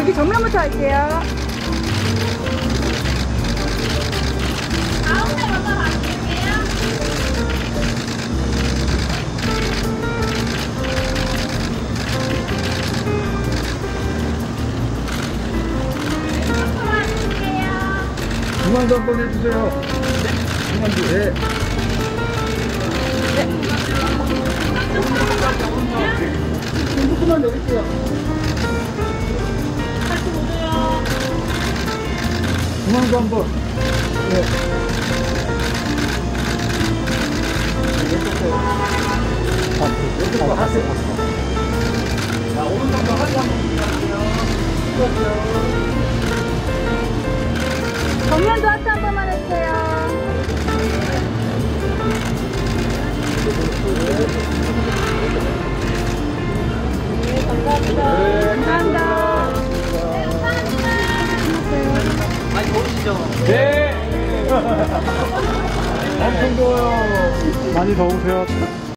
여기 정면부터 할게요. 가운데 먼저 바꿀게요. 중앙도 한번 해주세요. 중앙도. 네. 조금만 넣을게요. 중앙도 한번. 네. 왼쪽도 하트. 자, 오른쪽도 하트 한번 부탁드려요. 정면도 하트 한 번만 해주세요. 네, 감사합니다. 감사합니다. 많이 더우시죠? 네. 엄청 더워요. 많이 더우세요.